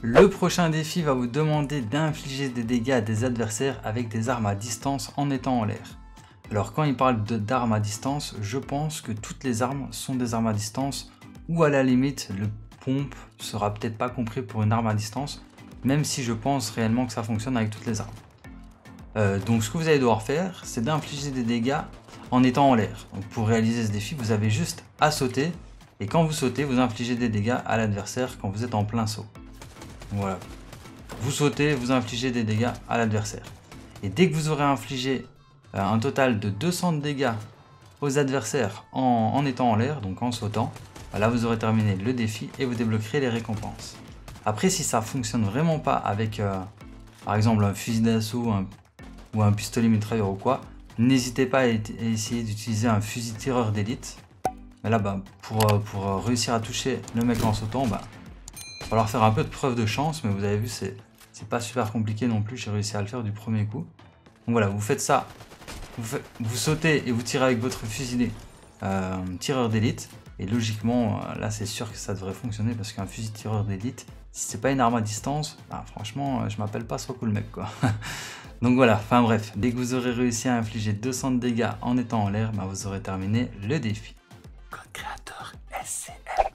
Le prochain défi va vous demander d'infliger des dégâts à des adversaires avec des armes à distance en étant en l'air. Alors quand il parle d'armes à distance, je pense que toutes les armes sont des armes à distance, ou à la limite le pompe sera peut-être pas compris pour une arme à distance, même si je pense réellement que ça fonctionne avec toutes les armes. Donc ce que vous allez devoir faire, c'est d'infliger des dégâts en étant en l'air. Donc pour réaliser ce défi, vous avez juste à sauter, et quand vous sautez, vous infligez des dégâts à l'adversaire quand vous êtes en plein saut. Donc voilà, vous sautez, vous infligez des dégâts à l'adversaire. Et dès que vous aurez infligé un total de 200 de dégâts aux adversaires en étant en l'air, donc en sautant, là vous aurez terminé le défi et vous débloquerez les récompenses. Après, si ça fonctionne vraiment pas avec par exemple un fusil d'assaut ou un pistolet mitrailleur ou quoi, n'hésitez pas à essayer d'utiliser un fusil tireur d'élite. Mais là, pour réussir à toucher le mec en sautant, il va falloir faire un peu de preuve de chance, mais vous avez vu, c'est pas super compliqué non plus, j'ai réussi à le faire du premier coup. Donc voilà, vous faites ça, vous sautez et vous tirez avec votre fusil tireur d'élite, et logiquement, là c'est sûr que ça devrait fonctionner, parce qu'un fusil tireur d'élite, si c'est pas une arme à distance, franchement, je m'appelle pas So Cool Mec quoi. Donc voilà, enfin bref, dès que vous aurez réussi à infliger 200 de dégâts en étant en l'air, vous aurez terminé le défi. Code créateur SCM.